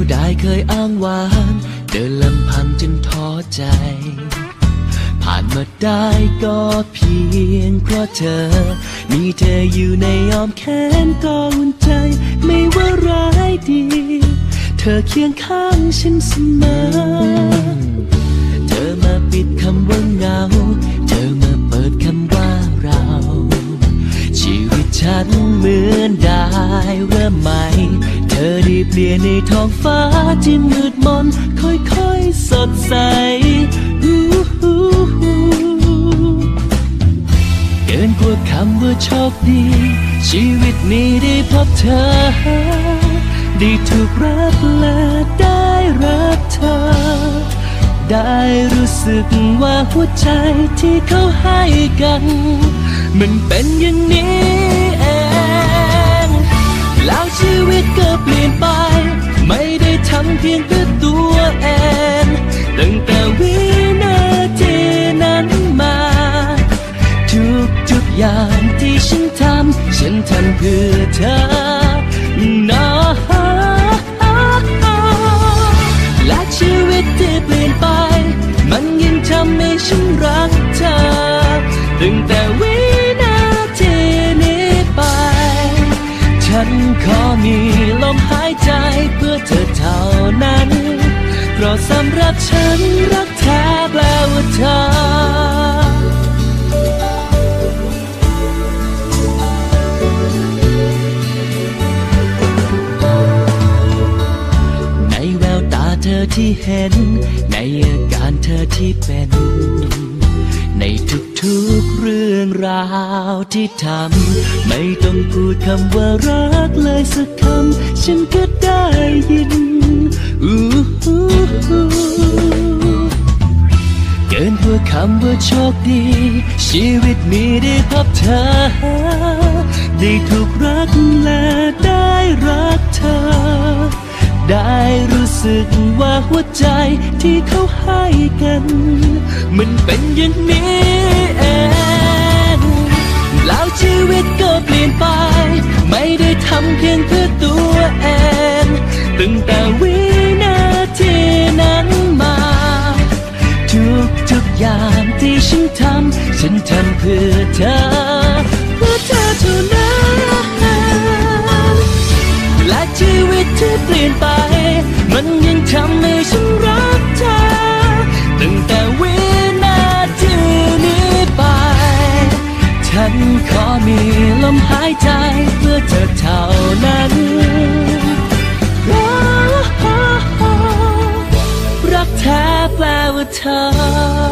ได้เคยอ้างว้างเดินลำพังจนท้อใจผ่านมาได้ก็เพียงเพราะเธอมีเธออยู่ในอ้อมแขนก็อุ่นใจไม่ว่าร้ายดีเธอเคียงข้างฉันเสมอเธอมาปิดคำว่าเหงาเธอมาเปิดคำว่าเราชีวิตฉันเหมือนได้เริ่มใหม่เธอได้เปลี่ยนในท้องฟ้าที่มืดมนค่อยๆสดใสเกินกว่าคำว่าโชคดีชีวิตนี้ได้พบเธอได้ถูกรักและได้รักเธอได้รู้สึกว่าหัวใจที่เขาให้กันมันเป็นอย่างนี้เองแล้วชีวิตก็เปลี่ยนไปไม่ได้ทำเพียงเพื่อตัวเองตั้งแต่วินาทีนั้นมาทุกอย่างที่ฉันทำเพื่อเธอนะและชีวิตที่เปลี่ยนไปมันยิ่งทำให้ฉันรักเธอตั้งแต่วินาทีนี้ไปฉันขอมีลมหายใจเพื่อเธอเท่านั้นเพราะสำหรับฉันรักแท้แปลว่าเธอเธอที่เห็นในอาการเธอที่เป็นในทุกๆเรื่องราวที่ทำไม่ต้องพูดคำว่ารักเลยสักคำฉันก็ได้ยินเกินกว่าคำว่าโชคดีชีวิตนี้ได้พบเธอได้ถูกรักและได้รักเธอได้รู้สึกว่าหัวใจที่เขาให้กันมันเป็นอย่างนี้เองแล้วชีวิตก็เปลี่ยนไปไม่ได้ทำเพียงเพื่อตัวเองตั้งแต่วินาทีนั้นมาทุกอย่างที่ฉันทำเพื่อเธอเท่านั้นและชีวิตที่เปลี่ยนไปมันยังทำให้ฉันรักเธอตั้งแต่วินาทีนี้ไปฉันขอมีลมหายใจเพื่อเธอเท่านั้นรักแท้แปลว่าเธอ